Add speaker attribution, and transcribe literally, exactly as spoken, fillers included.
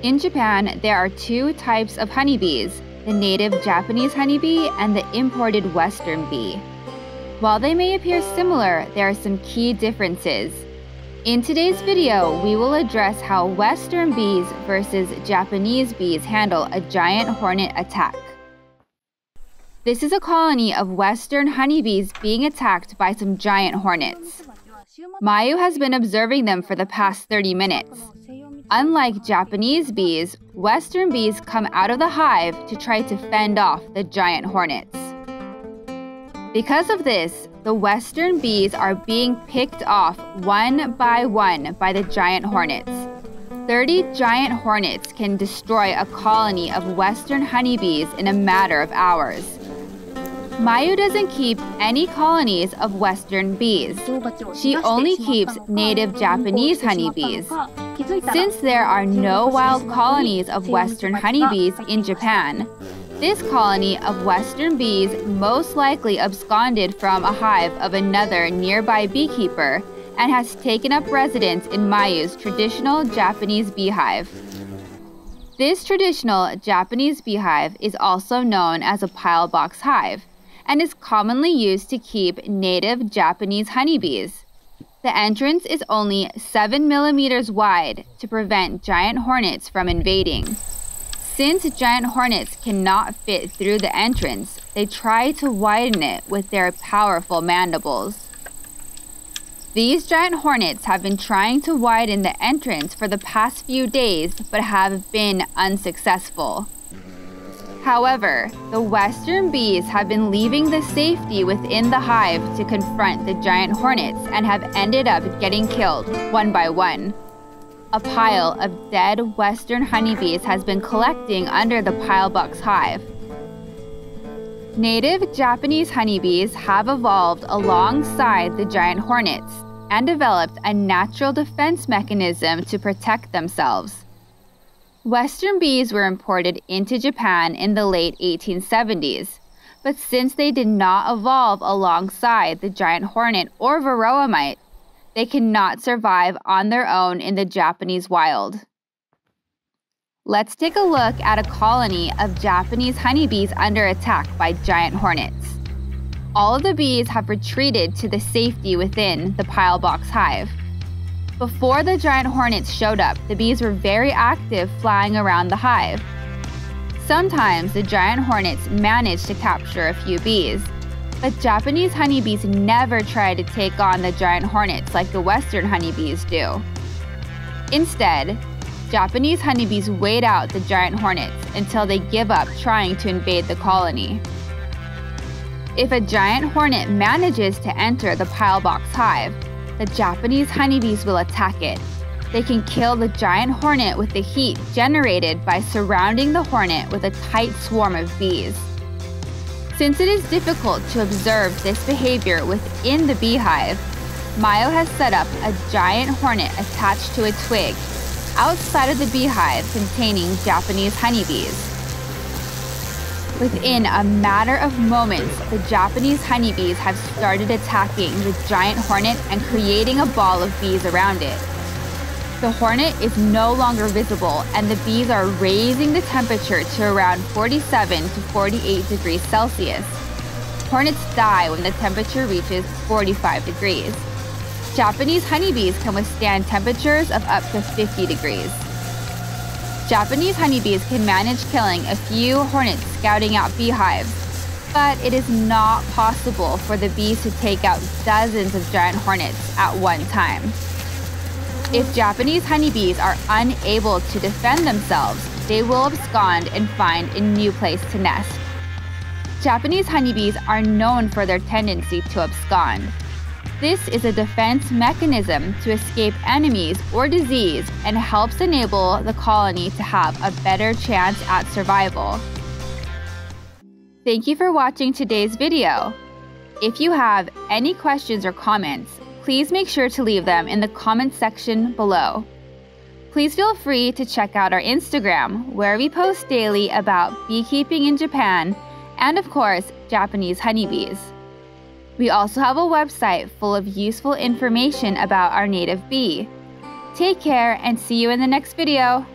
Speaker 1: In Japan, there are two types of honeybees, the native Japanese honeybee and the imported Western bee. While they may appear similar, there are some key differences. In today's video, we will address how Western bees versus Japanese bees handle a giant hornet attack. This is a colony of Western honeybees being attacked by some giant hornets. Mayu has been observing them for the past thirty minutes. Unlike Japanese bees, Western bees come out of the hive to try to fend off the giant hornets. Because of this, the Western bees are being picked off one by one by the giant hornets. thirty giant hornets can destroy a colony of Western honeybees in a matter of hours. Mayu doesn't keep any colonies of Western bees. She only keeps native Japanese honeybees. Since there are no wild colonies of Western honeybees in Japan, this colony of Western bees most likely absconded from a hive of another nearby beekeeper and has taken up residence in Mayu's traditional Japanese beehive. This traditional Japanese beehive is also known as a pilebox hive and is commonly used to keep native Japanese honeybees. The entrance is only seven millimeters wide to prevent giant hornets from invading. Since giant hornets cannot fit through the entrance, they try to widen it with their powerful mandibles. These giant hornets have been trying to widen the entrance for the past few days but have been unsuccessful. However, the Western bees have been leaving the safety within the hive to confront the giant hornets and have ended up getting killed one by one. A pile of dead Western honeybees has been collecting under the pilebox hive. Native Japanese honeybees have evolved alongside the giant hornets and developed a natural defense mechanism to protect themselves. Western bees were imported into Japan in the late eighteen seventies, but since they did not evolve alongside the giant hornet or varroa mite, they cannot survive on their own in the Japanese wild. Let's take a look at a colony of Japanese honeybees under attack by giant hornets. All of the bees have retreated to the safety within the pilebox hive. Before the giant hornets showed up, the bees were very active flying around the hive. Sometimes the giant hornets managed to capture a few bees, but Japanese honeybees never try to take on the giant hornets like the Western honeybees do. Instead, Japanese honeybees wait out the giant hornets until they give up trying to invade the colony. If a giant hornet manages to enter the pilebox hive, the Japanese honeybees will attack it. They can kill the giant hornet with the heat generated by surrounding the hornet with a tight swarm of bees. Since it is difficult to observe this behavior within the beehive, Mayu has set up a giant hornet attached to a twig outside of the beehive containing Japanese honeybees. Within a matter of moments, the Japanese honeybees have started attacking the giant hornet and creating a ball of bees around it. The hornet is no longer visible, and the bees are raising the temperature to around forty-seven to forty-eight degrees Celsius. Hornets die when the temperature reaches forty-five degrees. Japanese honeybees can withstand temperatures of up to fifty degrees. Japanese honeybees can manage killing a few hornets scouting out beehives, but it is not possible for the bees to take out dozens of giant hornets at one time. If Japanese honeybees are unable to defend themselves, they will abscond and find a new place to nest. Japanese honeybees are known for their tendency to abscond. This is a defense mechanism to escape enemies or disease and helps enable the colony to have a better chance at survival. Thank you for watching today's video. If you have any questions or comments, please make sure to leave them in the comments section below. Please feel free to check out our Instagram, where we post daily about beekeeping in Japan and, of course, Japanese honeybees. We also have a website full of useful information about our native bee. Take care and see you in the next video.